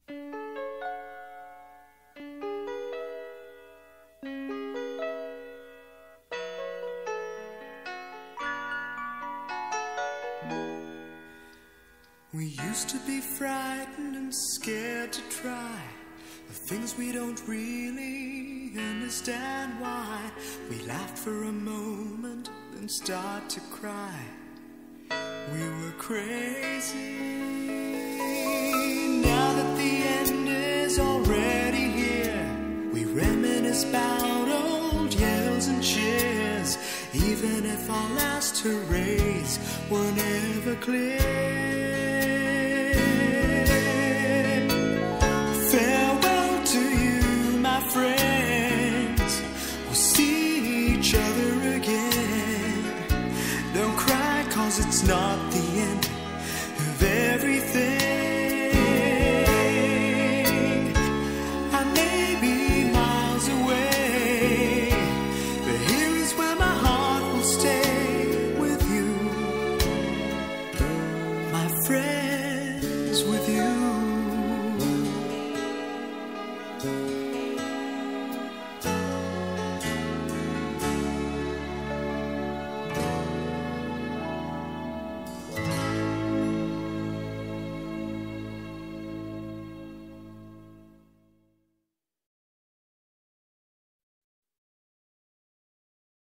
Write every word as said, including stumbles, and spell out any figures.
We used to be frightened and scared to try the things we don't really understand why. We laughed for a moment, then start to cry. We were crazy. Now that the end is already here, we reminisce about old yells and cheers, even if our last hurrays were never clear. It's not the end of everything.